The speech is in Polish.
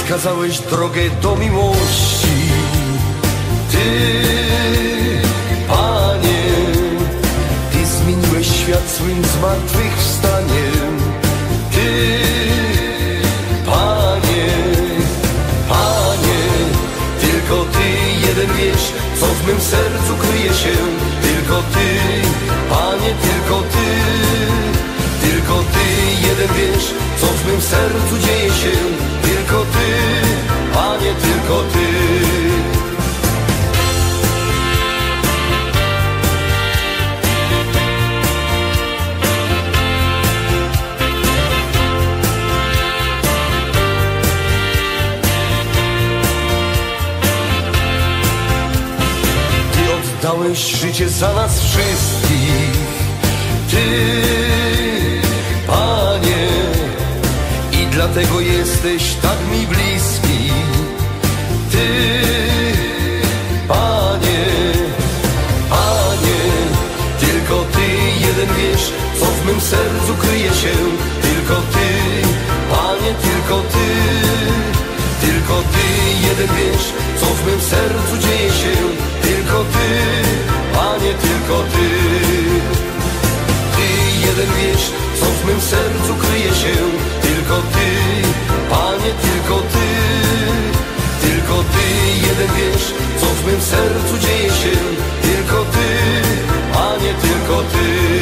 wskazałeś drogę do miłości. Ty, Panie, Ty zmieniłeś świat swym zmartwychwstaniem. Ty, Panie, Panie, tylko Ty jeden wiesz, co w mym sercu kryje się. Tylko Ty, Panie, tylko Ty, tylko Ty jeden wiesz, co w mym sercu dzieje się. Tylko Ty, Panie, tylko Ty. Dałeś życie za nas wszystkich. Ty, Panie, i dlatego jesteś tak mi bliski. Ty, Panie, Panie, tylko Ty jeden wiesz, co w mym sercu kryje się. Tylko Ty, Panie, tylko Ty, tylko Ty jeden wiesz, co w mym sercu dzieje się. Tylko Ty, Panie, tylko Ty. Ty jeden wiesz, co w mym sercu kryje się. Tylko Ty, Panie, tylko Ty. Tylko Ty jeden wiesz, co w mym sercu dzieje się. Tylko Ty, Panie, tylko Ty.